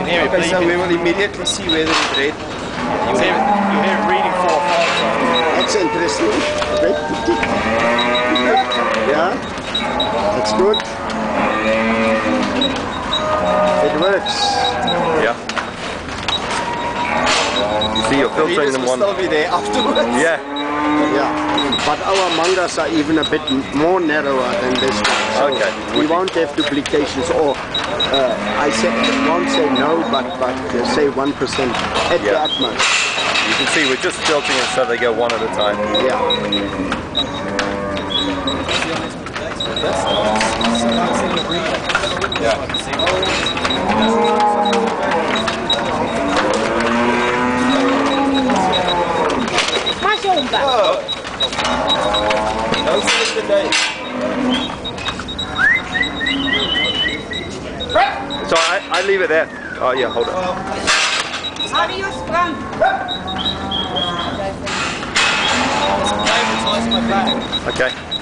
hear it bleeping. So we will immediately see whether it's red. You hear it reading 4 or 5 times. That's interesting. Okay. Yeah, that's good. It works. Yeah. You see, you're filtering them one. Still be there afterwards. Yeah. Yeah. But our mangas are even a bit more narrower than this one. So okay. We won't have duplications, or I won't say no, but say 1% at the utmost. You can see we're just filtering it so they go one at a time. Yeah. So I leave it there. Oh yeah, hold on. Okay.